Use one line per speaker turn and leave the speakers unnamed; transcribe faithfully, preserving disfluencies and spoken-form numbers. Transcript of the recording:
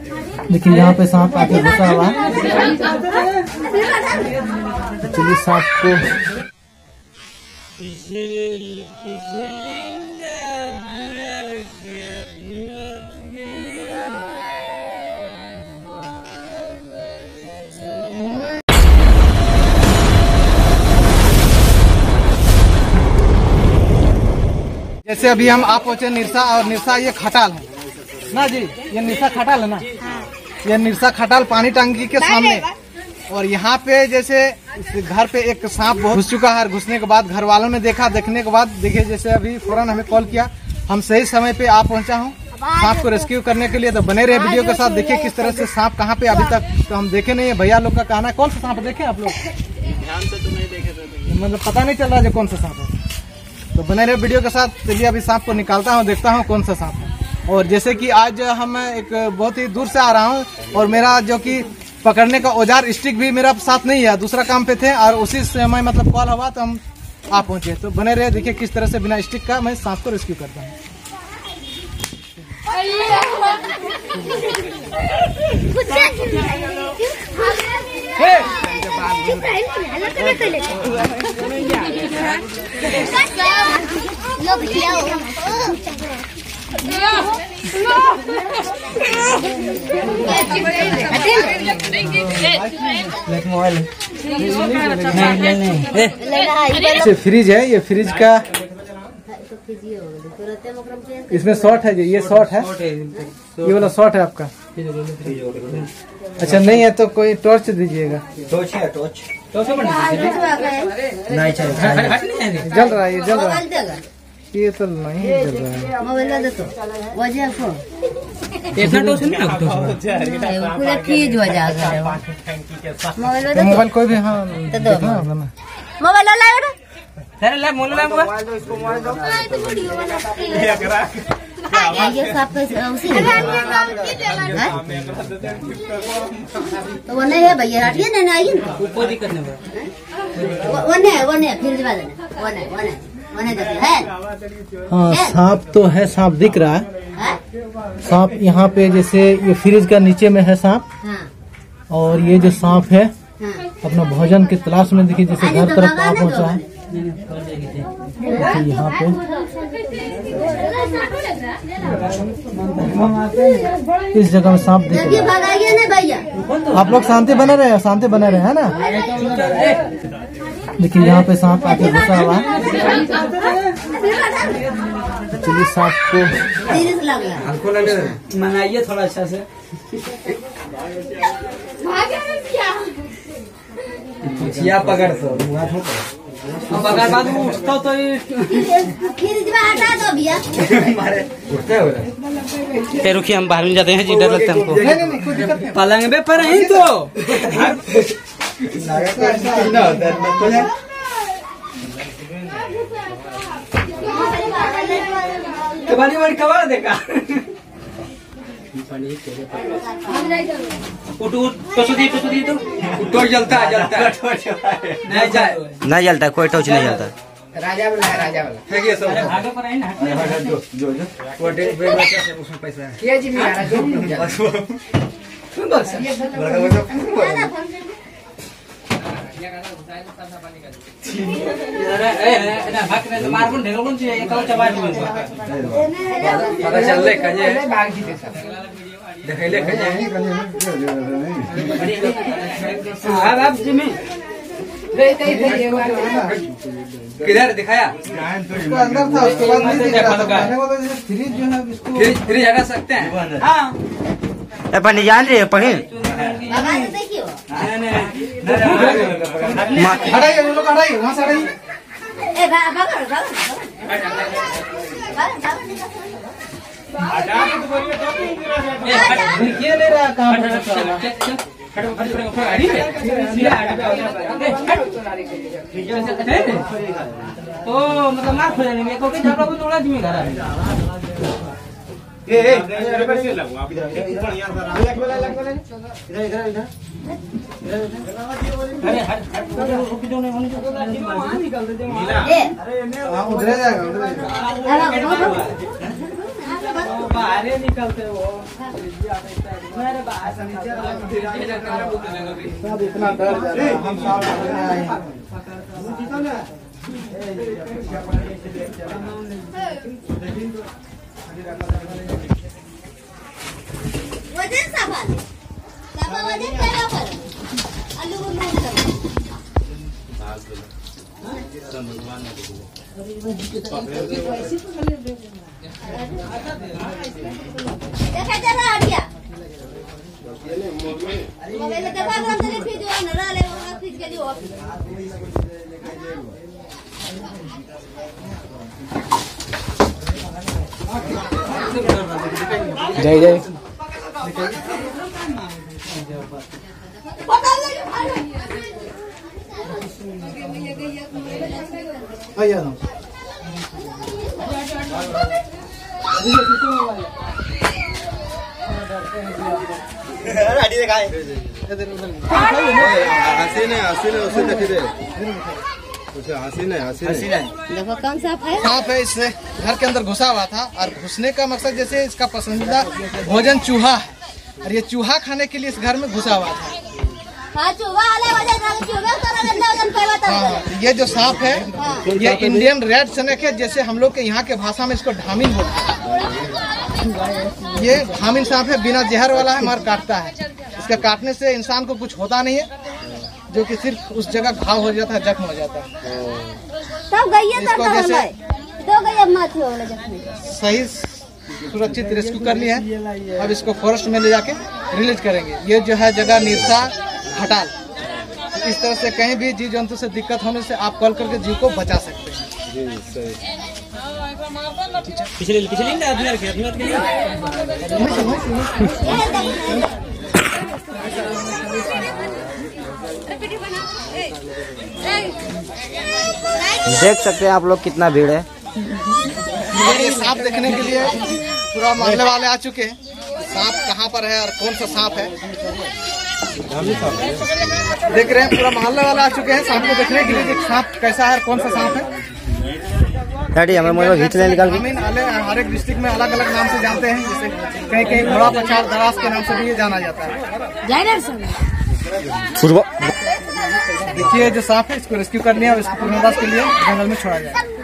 देखिए यहाँ पे सांप आके घुसा हुआ है। चलिए सांप को जैसे अभी हम आप पहुंचे निरसा, और निरसा ये खटाल है ना जी, ये निरसा खटाल है ना, ये निरसा खटाल पानी टांकी के सामने। और यहाँ पे जैसे घर पे एक सांप बहुत घुस चुका है। घुसने के बाद घर वालों ने देखा, देखने के बाद देखिए जैसे अभी फौरन हमें कॉल किया, हम सही समय पे आ पहुंचा हूँ सांप को रेस्क्यू करने के लिए। तो बने रहे वीडियो के साथ, देखिए किस तरह से सांप कहाँ पे अभी तक तो हम देखे नहीं है। भैया लोग का कहना है कौन सा सांप देखे आप लोग? ध्यान से तो नहीं देखे थे, मतलब पता नहीं चल रहा है कौन सा सांप है। तो बने रहे वीडियो के साथ। चलिए अभी सांप को निकालता हूँ, देखता हूँ कौन सा सांप है। और जैसे कि आज हम एक बहुत ही दूर से आ रहा हूँ और मेरा जो कि पकड़ने का औजार स्टिक भी मेरा साथ नहीं है, दूसरा काम पे थे और उसी समय मतलब कॉल हुआ तो हम आ पहुंचे। तो बने रहे, देखिए किस तरह से बिना स्टिक का मैं सांप को रेस्क्यू करता हूँ। फ्रिज है, ये फ्रिज का इसमें शॉर्ट है जी, ये शॉर्ट है, ये वाला शॉर्ट है आपका। अच्छा नहीं है तो कोई टॉर्च दीजिएगा। टॉर्च है, टॉर्च नहीं चाहिए, जल रहा है, ये जल रहा है, ये तो नहीं जल रहा है।
मोबाइल दे तो वजह को
ऐसा टॉर्च नहीं लगता
पूरा फ्रीज हो जाएगा। मोबाइल दे,
मोबाइल कोई भी, हाँ
तो दो मोबाइल ला बेटा,
तेरे ले मोबाइल ला मोबाइल
इसको मोबाइल दो, ये सब उसी तो वो नहीं है भैया, हटिए ना, आइए ना
ऊपर ही करने वाला
वो नहीं वो नहीं फ्रिज वाला वो नहीं वो नहीं वो नहीं है।
हाँ सांप तो है, सांप दिख रहा है सांप यहाँ पे, जैसे ये फ्रिज का नीचे में है सांप। और ये जो सांप है अपना भोजन की तलाश में, देखिए जैसे घर तरफ आ पहुँचा है। यहाँ पे इस जगह में सांप दिख रहा है। आप लोग शांति बने रहे, शांति बने रहे है ना। देखिए यहाँ पे सांप आके घुसा हुआ है। चलिए सांप को
मनाइए थोड़ा अच्छा से।
या पकड़ तो
पकड़ बाद में उठता तो
हटा दो भैया।
फिर रुकिए हम बाहर में जाते हैं जी, डर लगता है हमको। पलंग पे पर ही तो बड़ी बड़ी खबर देखा। उठ उठ टोच दी टोच दी तो टोच जलता है, जलता है नहीं जाए,
नहीं जलता, कोई टॉर्च नहीं जलता।
राजा वाला है, राजा वाला फेंकिए सब।
भागो पर है ना,
जो जो जो वो डेढ़ बेड में उसमें पैसा है। क्या जी मेरा जो सुन बस बड़ा बड़ा
ए ना भाग ने मार कौन ढेगल कौन चाहिए, एक और चबाड़ में
पता चल ले कजे भाग जी के साथ देखे ले कजे
अब अब जिमी
किधर दिखाया, उसको अंदर था, उसके बाद नहीं दिखा था। फ्रिज जो है इसको फ्रिज फ्रिज हटा सकते हैं। हाँ
अपन जान रहे पढ़े
देखियो
हटाइए, वो लोग हटाइए, वहाँ से हटाइए।
ए भाग भाग भाग
ये ले रहा काम
तो मतलब मार खो जाने में को के झापड़ा को तोड़ा जिमी घर
ए ए इधर लगो आप, इधर बढ़िया सा इधर इधर इधर
अरे हट रुक जाओ, नहीं होने दो, निकल दे
ए
हां उधर जाएगा, उधर जाएगा
बाहर निकलते वो
सब इतना डर जा रहा है, हम साफ करने आए हैं।
वजन साफा साफा वजन क्या कर आलू को नोट कर देखा जरा हटिया मोबाइल में देखा कर अंदर फिर जो न रहा ले वो फिर के लिए
जय जय भैया
हसीन है हसीन है उसे देखिए हसीन है हसीन है
देखो कौन सा है
सांप है, इससे घर के अंदर घुसा हुआ था और घुसने का मकसद जैसे इसका पसंदीदा भोजन चूहा है और ये चूहा खाने के लिए इस घर में घुसा हुआ था।
हाँ चूहा वाले वजन चूहा सारा गंदा वजन पे बता
हाँ, ये जो सांप है ये इंडियन रेड स्नेक है, जैसे हम लोग के यहाँ के भाषा में इसको ढामिन बोलते हैं। ये ढामिन सांप है, बिना जहर वाला है, मगर काटता है। इसके काटने से इंसान को कुछ होता नहीं है, जो कि सिर्फ उस जगह घाव हो जाता है, जख्म हो जाता है।
तब गईया
इसको
करता
जैसे-
है दो गईया माथी हो गया जख्म
सही सुरक्षित रेस्क्यू कर लिया है। अब इसको फॉरेस्ट में ले जाके रिलीज करेंगे। ये जो है जगह निरसा खटाल। इस तरह से कहीं भी जीव जंतु से दिक्कत होने से आप कॉल करके जीव को बचा सकते हैं।
पिछले पिछले ना अपने रखे अपने के लिए
देख सकते हैं आप लोग कितना भीड़ है।
और ये सांप देखने के लिए पूरा मोहल्ले वाले आ चुके हैं। सांप कहाँ पर है और कौन सा सांप है देख रहे हैं। पूरा मोहल्ले वाले आ चुके हैं सांप को देखने के लिए कि सांप कैसा है और कौन सा सांप है।
डैडी हमें मोबाइल खींच ले निकाल के।
ग्रामीण हर एक डिस्ट्रिक्ट में अलग अलग नाम से जानते हैं, जैसे कहीं कहीं घोड़ा पछाड़ दराज के नाम से भी ये जाना जाता है।
फुटबॉल
देखिए जो सांप है इसको रेस्क्यू कर लिया और इसको पूर्णदास के लिए जंगल में छोड़ा जाए।